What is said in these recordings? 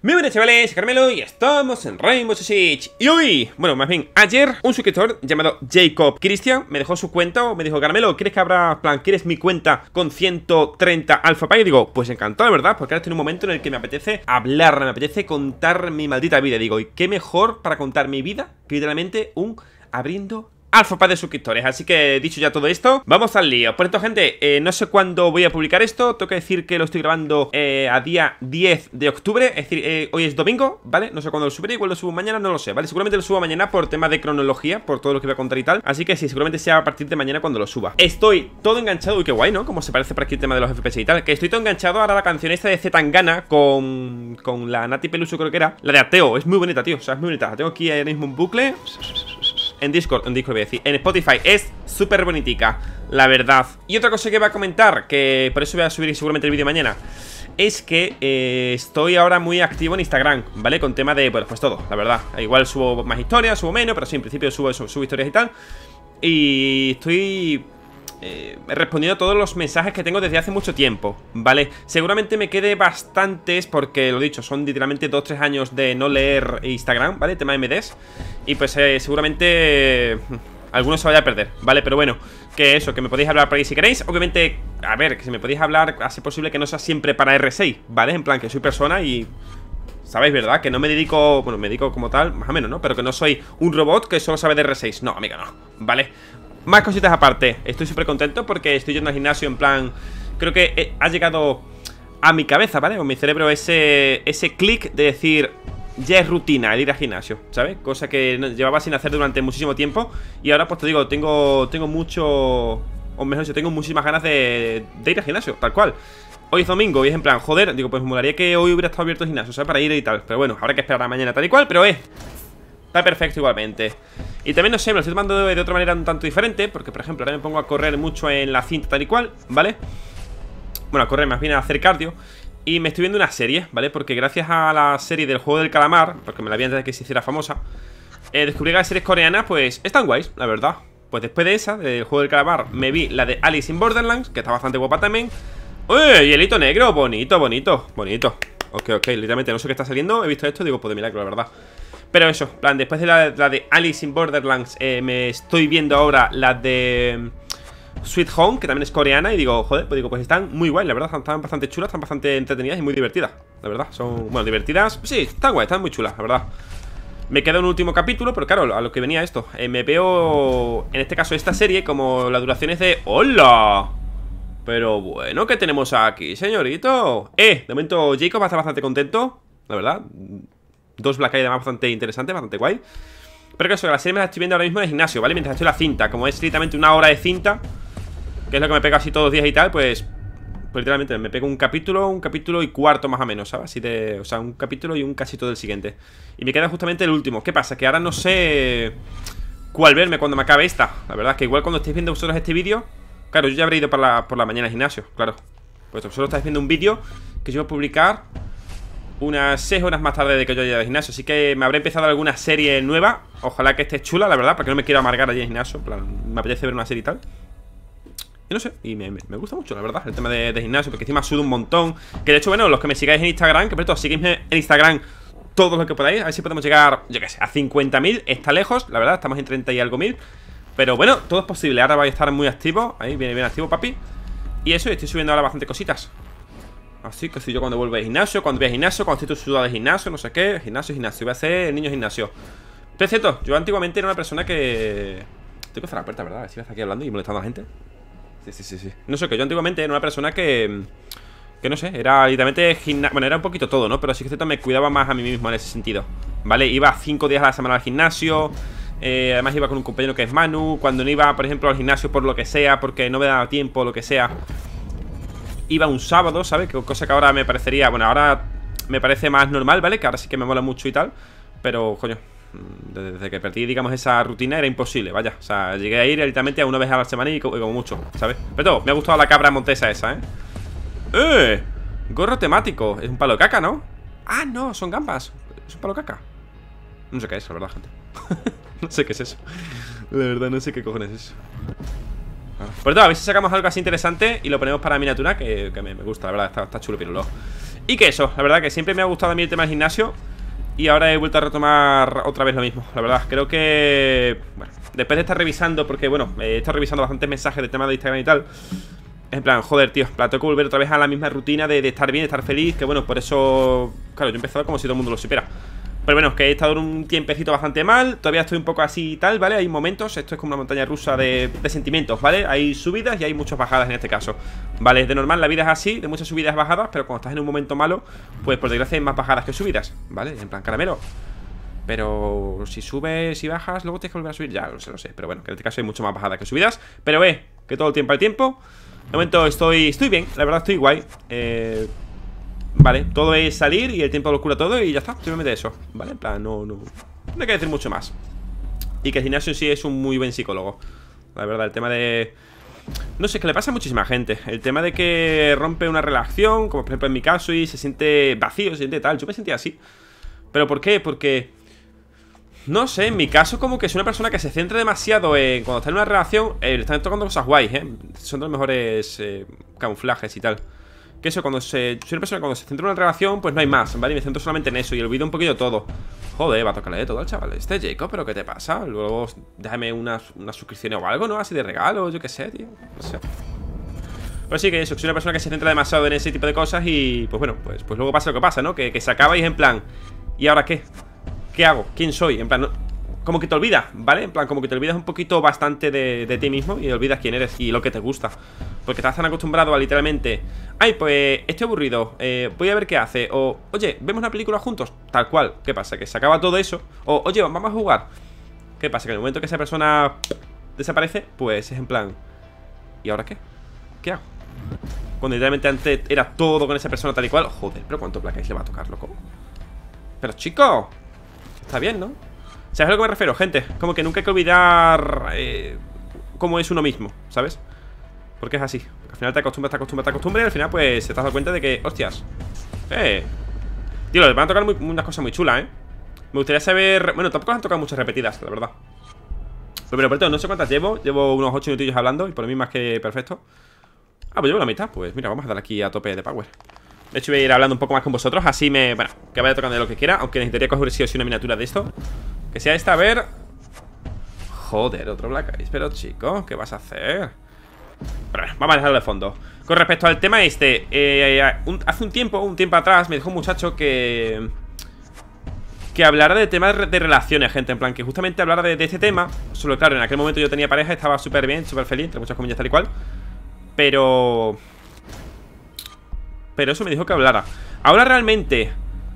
Muy buenas chavales, soy Carmelo y estamos en Rainbow Six Siege. Y hoy, bueno, más bien ayer, un suscriptor llamado Jacob Christian me dejó su cuenta o me dijo: Carmelo, ¿quieres que abra, plan, quieres mi cuenta con 130 Alpha Pay? Y digo, pues encantado, de verdad, porque ahora estoy en un momento en el que me apetece hablar, me apetece contar mi maldita vida. Digo, ¿y qué mejor para contar mi vida que literalmente un abriendo Alpha Pay de suscriptores? Así que dicho ya todo esto, vamos al lío. Por esto, gente, no sé cuándo voy a publicar esto. Tengo que decir que lo estoy grabando a día 10 de octubre. Es decir, hoy es domingo, ¿vale? No sé cuándo lo subiré, igual lo subo mañana, no lo sé, ¿vale? Seguramente lo subo mañana por tema de cronología, por todo lo que voy a contar y tal. Así que sí, seguramente sea a partir de mañana cuando lo suba. Estoy todo enganchado, uy, qué guay, ¿no? Como se parece por aquí el tema de los FPS y tal. Que estoy todo enganchado ahora a la canción esta de Zetangana con la Nati Peluso, creo que era. La de Ateo, es muy bonita, tío, o sea, es muy bonita. La tengo aquí ahora mismo en bucle. En Discord voy a decir, en Spotify, es súper bonitica, la verdad. Y otra cosa que voy a comentar, que por eso voy a subir seguramente el vídeo mañana, es que estoy ahora muy activo en Instagram, ¿vale? Con tema de, bueno, pues todo, la verdad. Igual subo más historias, subo menos, pero sí, en principio subo historias y tal. Y estoy respondiendo a todos los mensajes que tengo desde hace mucho tiempo, ¿vale? Seguramente me quede bastantes porque, lo dicho, son literalmente 2-3 años de no leer Instagram, ¿vale? Tema de MDs. Y pues seguramente algunos se vaya a perder, ¿vale? Pero bueno, que eso, que me podéis hablar por ahí si queréis. Obviamente, a ver, que si me podéis hablar, hace posible que no sea siempre para R6, ¿vale? En plan, que soy persona y... ¿sabéis, verdad? Que no me dedico, bueno, me dedico como tal, más o menos, ¿no? Pero que no soy un robot que solo sabe de R6. No, amiga, no, ¿vale? Más cositas aparte. Estoy súper contento porque estoy yendo al gimnasio en plan... Creo que ha llegado a mi cabeza, ¿vale? O mi cerebro ese clic de decir... ya es rutina el ir al gimnasio, ¿sabes? Cosa que llevaba sin hacer durante muchísimo tiempo. Y ahora pues te digo, tengo mucho... o mejor dicho, tengo muchísimas ganas de ir al gimnasio, tal cual. Hoy es domingo y es en plan, joder, digo, pues me molaría que hoy hubiera estado abierto el gimnasio, ¿sabes? Para ir y tal, pero bueno, habrá que esperar a mañana tal y cual, pero está perfecto igualmente. Y también, no sé, me lo estoy tomando de otra manera un tanto diferente, porque por ejemplo ahora me pongo a correr mucho en la cinta tal y cual, ¿vale? Bueno, a correr más bien a hacer cardio. Y me estoy viendo una serie, ¿vale? Porque gracias a la serie del juego del calamar, porque me la vi antes de que se hiciera famosa, descubrí que las series coreanas, pues, están guays, la verdad. Pues después de esa, del juego del calamar, me vi la de Alice in Borderlands, que está bastante guapa también. ¡Uy! Hielito negro, bonito, bonito, bonito. Ok, literalmente no sé qué está saliendo. He visto esto y digo, pues de milagro, la verdad. Pero eso, plan, después de la de Alice in Borderlands, me estoy viendo ahora la de Sweet Home, que también es coreana. Y digo, joder, pues digo, pues están muy guay, la verdad. Están bastante chulas, están bastante entretenidas y muy divertidas, la verdad. Son, bueno, divertidas, sí, están guay, están muy chulas, la verdad. Me queda un último capítulo, pero claro, a lo que venía esto, me veo, en este caso, esta serie, como la duración es de... ¡Hola! Pero bueno, ¿qué tenemos aquí, señorito? De momento Jacob va a estar bastante contento, la verdad. 2 Black Eye además bastante interesante, bastante guay. Pero que eso, la serie me la estoy viendo ahora mismo en el gimnasio, ¿vale? Mientras estoy en la cinta, como es literalmente una hora de cinta, que es lo que me pega así todos los días y tal, pues literalmente me pego un capítulo y cuarto más o menos, ¿sabes? Así de, o sea, un capítulo y un casi todo el siguiente. Y me queda justamente el último. ¿Qué pasa? Que ahora no sé cuál verme cuando me acabe esta. La verdad es que igual cuando estéis viendo vosotros este vídeo, claro, yo ya habré ido por la mañana al gimnasio, claro. Pues vosotros estáis viendo un vídeo que yo voy a publicar unas 6 horas más tarde de que yo haya ido al gimnasio. Así que me habré empezado alguna serie nueva. Ojalá que esté chula, la verdad, porque no me quiero amargar allí en el gimnasio. En plan, me apetece ver una serie y tal. Y no sé, y me gusta mucho, la verdad, el tema de gimnasio, porque encima sudo un montón. Que de hecho, bueno, los que me sigáis en Instagram, que por cierto, seguidme en Instagram todo lo que podáis, a ver si podemos llegar, yo qué sé, a 50.000. Está lejos, la verdad, estamos en 30 y algo mil. Pero bueno, todo es posible, ahora vais a estar muy activo. Ahí, viene bien activo, papi. Y eso, estoy subiendo ahora bastante cositas. Así que soy yo cuando vuelvo al gimnasio, cuando voy al gimnasio, cuando estoy sudado de gimnasio, no sé qué. Gimnasio, voy a hacer el niño gimnasio. Pero es cierto, yo antiguamente era una persona que... Tengo que cerrar la puerta, ¿verdad? Si vas aquí hablando y molestando a la gente. Sí. No sé, que yo antiguamente era una persona que no sé, era literalmente bueno, era un poquito todo, ¿no? Pero sí que cierto, me cuidaba más a mí mismo en ese sentido, ¿vale? Iba 5 días a la semana al gimnasio. Además iba con un compañero que es Manu. Cuando no iba, por ejemplo, al gimnasio por lo que sea, porque no me daba tiempo, lo que sea, iba un sábado, ¿sabes? Cosa que ahora me parecería, bueno, ahora me parece más normal, ¿vale? Que ahora sí que me mola mucho y tal. Pero, coño, desde que perdí, digamos, esa rutina era imposible, vaya. O sea, llegué a ir literalmente a una vez a la semana y como mucho, ¿sabes? Pero todo, me ha gustado la cabra montesa esa, gorro temático. Es un palo de caca, ¿no? Ah, no, son gambas. Es un palo de caca. No sé qué es, la verdad, gente. No sé qué es eso. La verdad, no sé qué cojones es eso. Por todo, a ver si sacamos algo así interesante y lo ponemos para miniatura, que me gusta, la verdad, está chulo, piruló. Y que eso, la verdad que siempre me ha gustado a mí el tema del gimnasio. Y ahora he vuelto a retomar otra vez lo mismo. La verdad, creo que... Bueno, después de estar revisando, porque bueno, he estado revisando bastantes mensajes de tema de Instagram y tal. En plan, joder, tío, en plan, tengo que volver otra vez a la misma rutina de estar bien, de estar feliz. Que bueno, por eso... Claro, yo he empezado como si todo el mundo lo supiera. Pero bueno, que he estado un tiempecito bastante mal. Todavía estoy un poco así y tal, ¿vale? Hay momentos, esto es como una montaña rusa de sentimientos, ¿vale? Hay subidas y hay muchas bajadas en este caso, ¿vale? De normal la vida es así, de muchas subidas y bajadas. Pero cuando estás en un momento malo, pues por desgracia hay más bajadas que subidas, ¿vale? En plan, caramelo. Pero si subes y bajas, luego tienes que volver a subir. Ya, lo sé, pero bueno, que en este caso hay mucho más bajadas que subidas. Pero que todo el tiempo hay tiempo. De momento estoy bien, la verdad estoy guay. Vale, todo es salir y el tiempo lo cura todo y ya está, simplemente eso, ¿vale? En plan, no hay que decir mucho más. Y que el gimnasio en sí es un muy buen psicólogo. La verdad, el tema de... No sé, es que le pasa a muchísima gente. El tema de que rompe una relación, como por ejemplo en mi caso, y se siente vacío, se siente tal. Yo me sentía así. ¿Pero por qué? Porque... No sé, en mi caso como que soy una persona que se centra demasiado en... Cuando está en una relación, le están tocando cosas guays, son de los mejores camuflajes y tal. Que eso, soy una persona que cuando se centra en una relación, pues no hay más, ¿vale? Y me centro solamente en eso y olvido un poquito todo. Joder, va a tocarle de todo al chaval este Jacob, ¿pero qué te pasa? Luego déjame una suscripción o algo, ¿no? Así de regalo, yo qué sé, tío. No sé. Pero sí que eso, que soy una persona que se centra demasiado en ese tipo de cosas y pues bueno, pues luego pasa lo que pasa, ¿no? Que se acaba y es en plan, ¿y ahora qué? ¿Qué hago? ¿Quién soy? En plan, no, como que te olvidas, ¿vale? En plan, como que te olvidas un poquito bastante de ti mismo y olvidas quién eres y lo que te gusta. Porque estás tan acostumbrado a literalmente... Ay, pues estoy aburrido, voy a ver qué hace. O, oye, ¿vemos una película juntos? Tal cual, ¿qué pasa? Que se acaba todo eso. O, oye, vamos a jugar. ¿Qué pasa? Que en el momento que esa persona desaparece, pues es en plan... ¿Y ahora qué? ¿Qué hago? Cuando literalmente antes era todo con esa persona tal y cual. Joder, pero ¿cuánto Black Ice le va a tocar, loco? Pero chico, está bien, ¿no? ¿Sabes a lo que me refiero, gente? Como que nunca hay que olvidar cómo es uno mismo, ¿sabes? Porque es así. Al final te acostumbras y al final pues te has dado cuenta de que, hostias. Tío, les van a tocar unas cosas muy chulas, Me gustaría saber... Bueno, tampoco han tocado muchas repetidas, la verdad. Pero por no sé cuántas llevo. Llevo unos 8 minutillos hablando y por mí más que perfecto. Ah, pues llevo la mitad. Pues mira, vamos a dar aquí a tope de power. De hecho voy a ir hablando un poco más con vosotros. Así bueno, que vaya tocando de lo que quiera. Aunque necesitaría coger sí o sí una miniatura de esto. Que sea esta, a ver. Joder, otro Black Ice. Pero chico, ¿qué vas a hacer? Pero bueno, vamos a dejarlo de fondo. Con respecto al tema este, hace un tiempo atrás me dijo un muchacho que hablara de temas de relaciones, gente. En plan, que justamente hablara de este tema. Solo claro, en aquel momento yo tenía pareja, estaba súper bien, súper feliz, entre muchas comillas tal y cual. Pero eso me dijo que hablara. Ahora realmente...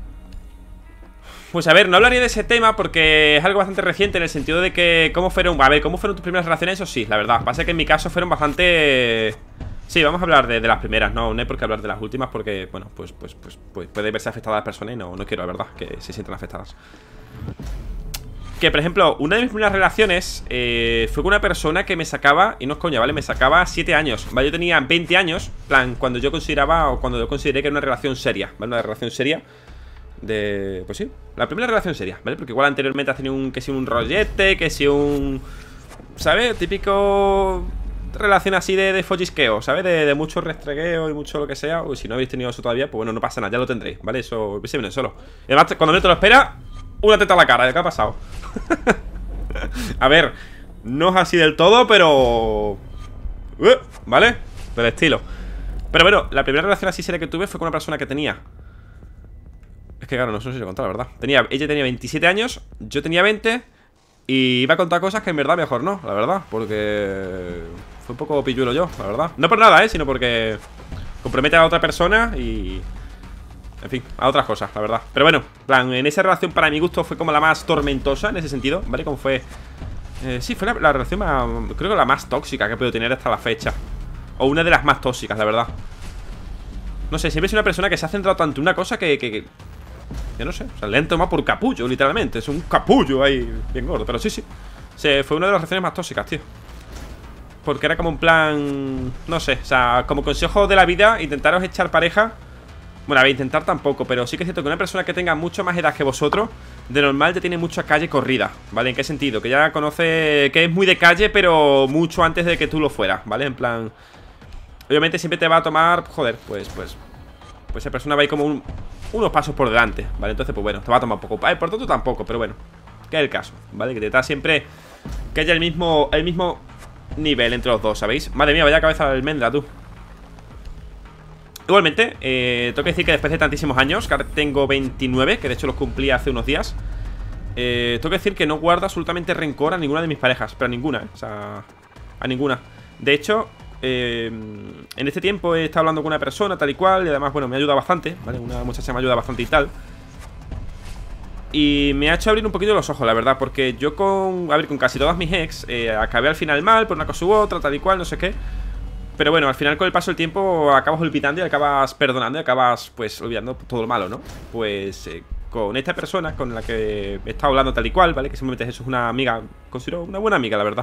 Pues a ver, no hablaría de ese tema porque es algo bastante reciente en el sentido de que ¿cómo fueron? A ver, ¿cómo fueron tus primeras relaciones? Eso sí, la verdad. Pasa que en mi caso fueron bastante... Sí, vamos a hablar de las primeras, no hay por qué hablar de las últimas porque, bueno, pues puede verse afectada a las personas y no quiero, la verdad, que se sientan afectadas. Que, por ejemplo, una de mis primeras relaciones fue con una persona que me sacaba, y no es coña, ¿vale? Me sacaba 7 años, ¿vale? Yo tenía 20 años, plan, cuando yo consideré que era una relación seria, ¿vale? Una relación seria pues sí, la primera relación seria, ¿vale? Porque igual anteriormente has tenido un rollete, que si un... ¿sabes? Típico relación así de follisqueo, ¿sabes? De mucho restregueo y mucho lo que sea. O si no habéis tenido eso todavía, pues bueno, no pasa nada, ya lo tendréis, ¿vale? Eso se viene solo. Y además, cuando no te lo espera, una teta a la cara, ¿qué ha pasado? A ver, no es así del todo, pero... ¿vale? Del estilo. Pero bueno, la primera relación así seria que tuve fue con una persona que tenía... Es que claro, no sé si lo he contado, la verdad. Ella tenía 27 años, yo tenía 20. Y iba a contar cosas que en verdad mejor no, la verdad. Porque fue un poco pilluelo yo, la verdad. No por nada, sino porque compromete a otra persona y... En fin, a otras cosas, la verdad. Pero bueno, plan, en esa relación para mi gusto fue como la más tormentosa en ese sentido, ¿vale? Como fue... sí, fue la relación más... Creo que la más tóxica que he podido tener hasta la fecha. O una de las más tóxicas, la verdad. No sé, siempre soy una persona que se ha centrado tanto en una cosa que no sé, o sea, le han tomado por capullo, literalmente. Es un capullo ahí, bien gordo. Pero sí, fue una de las relaciones más tóxicas, tío. Porque era como un plan... No sé, o sea, como consejo de la vida, intentaros echar pareja. Bueno, a ver, intentar tampoco, pero sí que es cierto que una persona que tenga mucho más edad que vosotros, de normal ya tiene mucha calle corrida, ¿vale? ¿En qué sentido? Que ya conoce, que es muy de calle, pero mucho antes de que tú lo fueras, ¿vale? En plan... Obviamente siempre te va a tomar, joder, pues pues esa persona va ahí como unos pasos por delante, ¿vale? Entonces, pues bueno, te va a tomar un poco. Por tanto tampoco, pero bueno, que es el caso, ¿vale? Que te da siempre que haya el mismo nivel entre los dos, ¿sabéis? Madre mía, vaya cabeza de almendra, tú. Igualmente, tengo que decir que después de tantísimos años, que ahora tengo 29, que de hecho los cumplí hace unos días, tengo que decir que no guardo absolutamente rencor a ninguna de mis parejas. Pero a ninguna, o sea, a ninguna. De hecho, en este tiempo he estado hablando con una persona tal y cual, y además, bueno, me ayuda bastante, ¿vale? Una muchacha me ayuda bastante y tal. Y me ha hecho abrir un poquito los ojos, la verdad, porque yo con casi todas mis ex acabé al final mal, por una cosa u otra, tal y cual, no sé qué. Pero bueno, al final con el paso del tiempo acabas olvidando y acabas perdonando y acabas, pues, olvidando todo lo malo, ¿no? Pues con esta persona con la que he estado hablando tal y cual, ¿vale? Que simplemente eso es una amiga, considero una buena amiga, la verdad.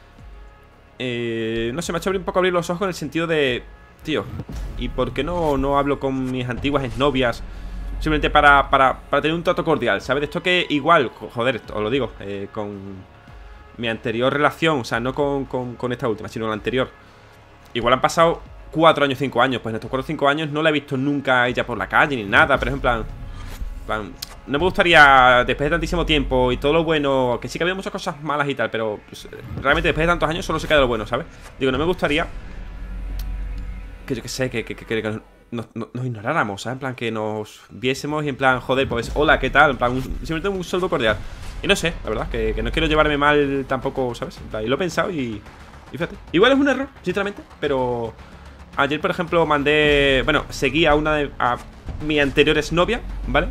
No sé, me ha hecho un poco abrir los ojos en el sentido de... Tío, ¿y por qué no hablo con mis antiguas exnovias? Simplemente para tener un trato cordial, ¿sabes? De esto que igual, joder, os lo digo, con mi anterior relación, o sea, no con esta última, sino la anterior. Igual han pasado 4 años, 5 años. Pues en estos 4 o 5 años no la he visto nunca a ella por la calle ni nada. Pero es en plan, no me gustaría, después de tantísimo tiempo y todo lo bueno, que sí que había muchas cosas malas y tal, pero pues, realmente después de tantos años solo se queda lo bueno, ¿sabes? Digo, no me gustaría que yo que sé, que nos ignoráramos, ¿sabes? En plan, que nos viésemos y en plan, joder, pues hola, ¿qué tal? En plan, simplemente un saludo cordial. Y no sé, la verdad, que no quiero llevarme mal tampoco, ¿sabes? En plan, y lo he pensado y fíjate, igual es un error, sinceramente, pero ayer, por ejemplo, mandé... Bueno, seguí a mi anterior exnovia, ¿vale?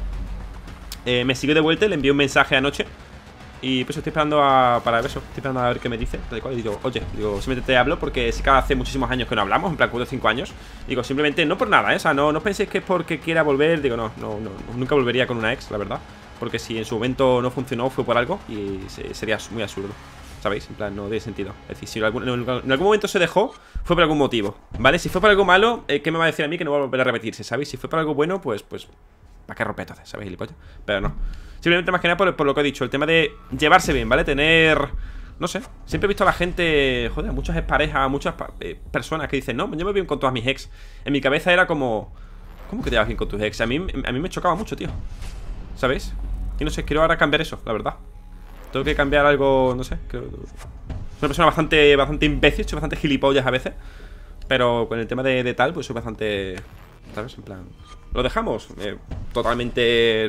Me siguió de vuelta y le envié un mensaje anoche. Y pues estoy esperando para eso. Estoy esperando a ver qué me dice. Y digo, oye, simplemente te hablo porque sí que hace muchísimos años que no hablamos, en plan 4 o 5 años. Digo, simplemente, no por nada, ¿eh? O sea, no penséis que es porque quiera volver. Digo, no, nunca volvería con una ex, la verdad. Porque si en su momento no funcionó, fue por algo. Y sería muy absurdo, ¿sabéis? En plan, no tiene sentido. Es decir, si en algún momento se dejó, fue por algún motivo, ¿vale? Si fue por algo malo, ¿qué me va a decir a mí que no va a volver a repetirse? ¿Sabéis? Si fue por algo bueno, pues ¿para qué romper entonces? ¿Sabéis, gilipollas? Pero no. Simplemente más que nada por lo que he dicho. El tema de llevarse bien, ¿vale? Tener... No sé. Siempre he visto a la gente... Joder, muchas parejas, muchas personas que dicen, no, me llevo bien con todas mis ex. En mi cabeza era como... ¿Cómo que te llevas bien con tus ex? A mí me chocaba mucho, tío. ¿Sabéis? Y no sé, quiero ahora cambiar eso, la verdad. Tengo que cambiar algo, no sé. Soy una persona bastante imbécil, soy bastante gilipollas a veces. Pero con el tema de tal, pues soy bastante... ¿Sabes? En plan... ¿Lo dejamos? Totalmente...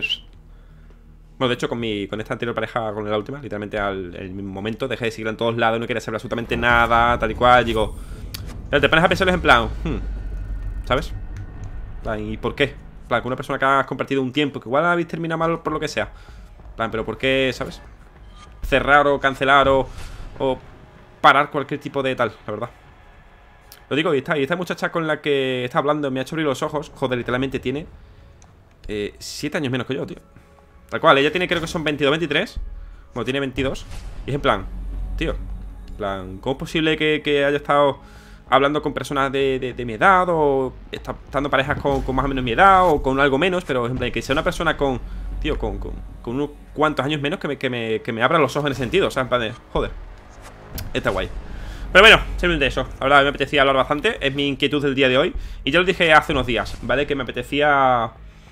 Bueno, de hecho, con esta anterior pareja, con la última, literalmente el mismo momento, dejé de seguirla en todos lados, no quería saber absolutamente nada, tal y cual. Digo, pero te pones a pensar en plan, ¿sabes? ¿Y por qué? En plan, con una persona que has compartido un tiempo, que igual habéis terminado mal por lo que sea. En plan, pero ¿por qué, sabes? Cerrar o cancelar o parar cualquier tipo de tal, la verdad. Lo digo, y esta muchacha con la que está hablando me ha hecho abrir los ojos. Joder, literalmente tiene 7 años menos que yo, tío. Tal cual, ella tiene, creo que son 22, 23. Bueno, tiene 22. Y es en plan, tío, en plan, ¿cómo es posible que haya estado hablando con personas de mi edad? O estando parejas con más o menos mi edad, o con algo menos. Pero en plan, que sea una persona con, tío, con unos cuantos años menos que me abra los ojos en ese sentido. O sea, en plan de, joder, está guay. Pero bueno, simplemente eso. Ahora me apetecía hablar bastante. Es mi inquietud del día de hoy. Y ya lo dije hace unos días, ¿vale? Que me apetecía,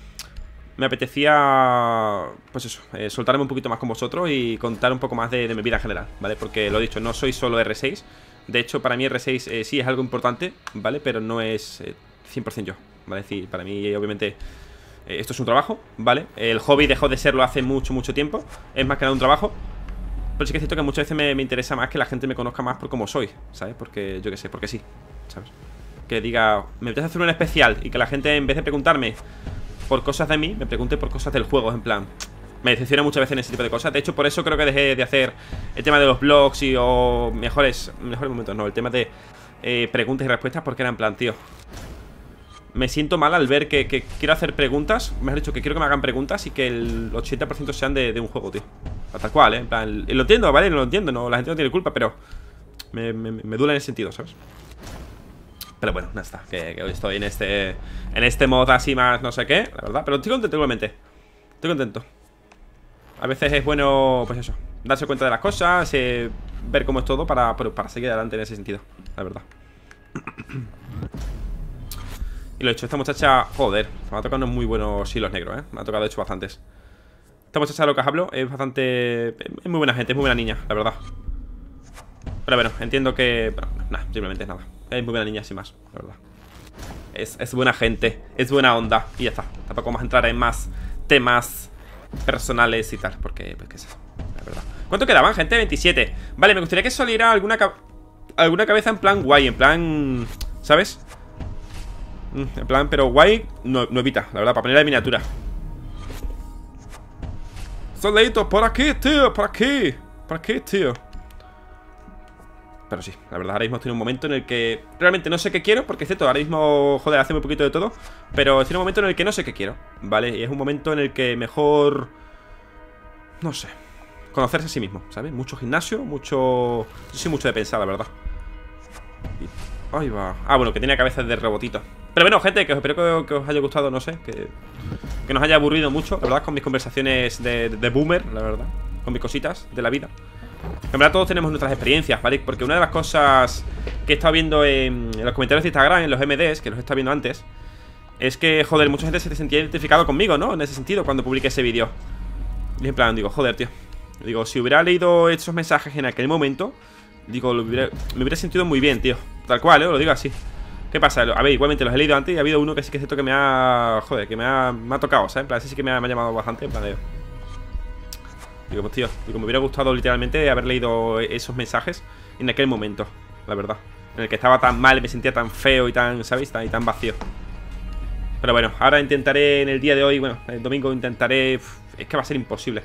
pues eso, soltarme un poquito más con vosotros y contar un poco más de mi vida en general, ¿vale? Porque lo he dicho, no soy solo R6. De hecho, para mí R6 sí es algo importante, ¿vale? Pero no es 100% yo, ¿vale? Es decir, para mí, obviamente, esto es un trabajo, ¿vale? El hobby dejó de serlo hace mucho tiempo. Es más que nada un trabajo. Pero sí que es cierto que muchas veces me interesa más que la gente me conozca más por cómo soy, ¿sabes? Porque, yo qué sé, porque sí, ¿sabes? Que diga, me apetece hacer un especial y que la gente, en vez de preguntarme por cosas de mí, me pregunte por cosas del juego, en plan. Me decepciona muchas veces en ese tipo de cosas. De hecho, por eso creo que dejé de hacer el tema de los blogs o mejores momentos, no, el tema de preguntas y respuestas, porque era en plan, tío, me siento mal al ver que quiero hacer preguntas. Mejor dicho, que quiero que me hagan preguntas y que el 80% sean de un juego, tío. Tal cual, en plan, lo entiendo, ¿vale? No lo entiendo, no, la gente no tiene culpa, pero me duele en ese sentido, ¿sabes? Pero bueno, nada, está, que hoy estoy en este mod así más no sé qué, la verdad. Pero estoy contento igualmente. Estoy contento. A veces es bueno, pues eso, darse cuenta de las cosas, ver cómo es todo para seguir adelante en ese sentido, la verdad. Y lo he hecho, esta muchacha, joder, me ha tocado unos muy buenos hilos negros, me ha tocado, de hecho, bastantes. Esta muchacha de lo que os hablo es bastante... Es muy buena gente, es muy buena niña, la verdad. Pero bueno, entiendo que... Bueno, nada, simplemente nada. Es muy buena niña, sin más, la verdad. Es buena gente, es buena onda. Y ya está, tampoco vamos a entrar en más temas personales y tal, porque pues, ¿qué es eso? La verdad. ¿Cuánto quedaban, gente? 27. Vale, me gustaría que saliera alguna cabeza en plan guay, en plan... ¿Sabes? En plan, pero guay, nuevita, la verdad, para ponerla de miniatura. Soleitos, por aquí, tío, por aquí. Por aquí, tío. Pero sí, la verdad, ahora mismo estoy en un momento en el que realmente no sé qué quiero, porque es cierto, ahora mismo, joder, hace muy poquito de todo. Pero estoy en un momento en el que no sé qué quiero, ¿vale? Y es un momento en el que mejor... No sé, conocerse a sí mismo, ¿sabes? Mucho gimnasio, mucho... Yo soy mucho de pensar, la verdad. Ahí va. Ah, bueno, que tiene cabezas de robotito. Pero bueno, gente, que espero que os haya gustado, no sé, que nos haya aburrido mucho, la verdad, con mis conversaciones de boomer, la verdad, con mis cositas de la vida. En verdad todos tenemos nuestras experiencias, ¿vale? Porque una de las cosas que he estado viendo en los comentarios de Instagram, en los MDs, que los he estado viendo antes, es que, joder, mucha gente se sentía identificado conmigo, ¿no? En ese sentido, cuando publiqué ese vídeo. Y en plan, digo, joder, tío. Digo, si hubiera leído esos mensajes en aquel momento, digo, me hubiera sentido muy bien, tío. Tal cual, lo digo así. ¿Qué pasa? A ver, igualmente los he leído antes y ha habido uno que sí que es cierto que me ha... Joder, que me ha tocado, ¿sabes? En plan, ese sí que me ha llamado bastante, en plan de... Digo, pues tío, digo, me hubiera gustado literalmente haber leído esos mensajes en aquel momento, la verdad. En el que estaba tan mal, me sentía tan feo y tan, ¿sabéis? Y tan vacío. Pero bueno, ahora intentaré en el día de hoy, bueno, el domingo intentaré... Es que va a ser imposible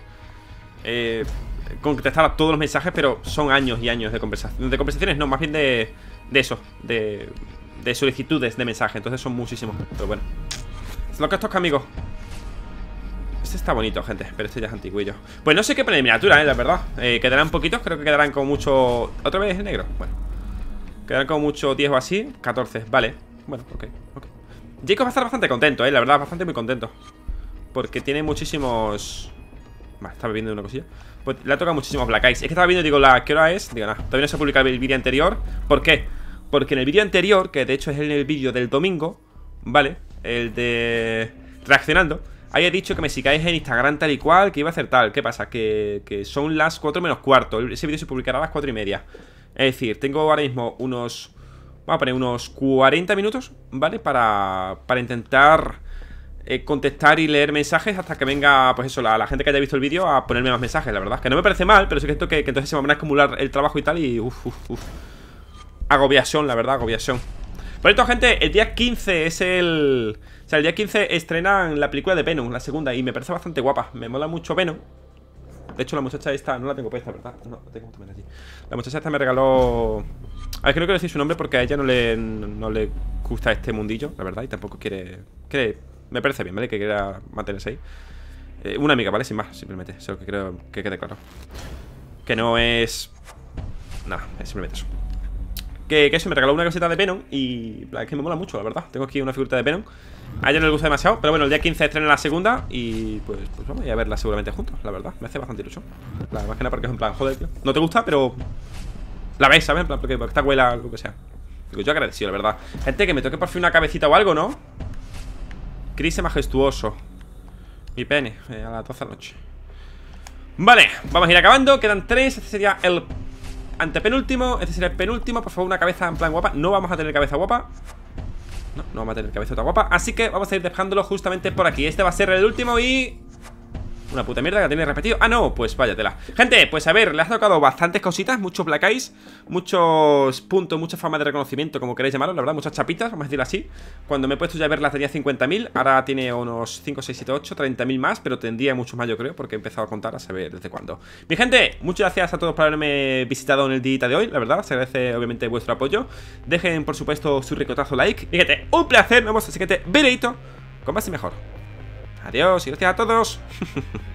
contestar a todos los mensajes, pero son años y años de conversaciones. De conversaciones no, más bien de eso, de solicitudes de mensaje. Entonces son muchísimos, pero bueno. Es lo que estos amigos. Este está bonito, gente, pero este ya es antiguillo. Pues no sé qué poner en miniatura, la verdad. Quedarán poquitos, creo que quedarán como mucho... ¿Otra vez el negro? Bueno, quedarán como mucho 10 o así, 14, vale. Bueno, ok. Jacob va a estar bastante contento, la verdad, bastante muy contento. Porque tiene muchísimos... Vale, estaba viendo una cosilla. Pues le ha tocado muchísimos Black Eyes. Es que estaba viendo, digo, ¿qué hora es? Digo, nada, todavía no se ha publicado el vídeo anterior. ¿Por qué? Porque en el vídeo anterior, que de hecho es en el vídeo del domingo, ¿vale? El de... Reaccionando, había dicho que me sigáis en Instagram tal y cual, que iba a hacer tal. ¿Qué pasa? Que son las 4 menos cuarto. Ese vídeo se publicará a las 4 y media. Es decir, tengo ahora mismo unos... Vamos a poner unos 40 minutos, ¿vale? Para intentar contestar y leer mensajes hasta que venga, pues eso, la gente que haya visto el vídeo a ponerme más mensajes, la verdad. Que no me parece mal, pero sí que entonces se me van a acumular el trabajo y tal y... Agobiación, la verdad, agobiación. Por cierto, gente, el día 15 es el... O sea, el día 15 estrenan la película de Venom, la segunda, y me parece bastante guapa. Me mola mucho Venom. De hecho, la muchacha esta, no la tengo puesta, ¿verdad? No, la tengo también allí. La muchacha esta me regaló... A ver, que no quiero decir su nombre porque a ella no le gusta este mundillo, la verdad, y tampoco quiere... Me parece bien, ¿vale? Que quiera mantenerse ahí. Una amiga, ¿vale? Sin más, simplemente. Eso es lo que creo que quede claro. Que no es... Nada, es simplemente eso. Que eso, me regaló una cosita de Venom y es que me mola mucho, la verdad. Tengo aquí una figurita de Venom. A ella no le gusta demasiado, pero bueno, el día 15 estrena la segunda y pues vamos a ir a verla seguramente juntos, la verdad. Me hace bastante ilusión. Más que nada porque es en plan, joder, tío. No te gusta, pero la ves, ¿sabes? En plan, porque esta abuela, lo que sea. Digo, yo agradecido, la verdad. Gente, que me toque por fin una cabecita o algo, ¿no? Crise majestuoso. Mi pene, a las 12 de la noche. Vale, vamos a ir acabando. Quedan 3, este sería el antepenúltimo, este sería el penúltimo. Por favor, una cabeza en plan guapa. No vamos a tener cabeza guapa. No vamos a tener cabezota guapa. Así que vamos a ir dejándolo justamente por aquí. Este va a ser el último y... Una puta mierda que tiene repetido. Ah, no, pues váyatela. Gente, pues a ver, le has tocado bastantes cositas. Muchos Black Eyes, muchos puntos, mucha fama de reconocimiento, como queréis llamarlo, la verdad, muchas chapitas, vamos a decirlo así. Cuando me he puesto ya a verlas tenía 50.000. Ahora tiene unos 5, 6, 7, 8, 30.000 más. Pero tendría muchos más, yo creo, porque he empezado a contar a saber desde cuándo. Mi gente, muchas gracias a todos por haberme visitado en el día de hoy. La verdad, se agradece obviamente vuestro apoyo. Dejen, por supuesto, su ricotazo like. Mi gente, un placer, nos vemos en el siguiente videito con más y mejor. Adiós y gracias a todos.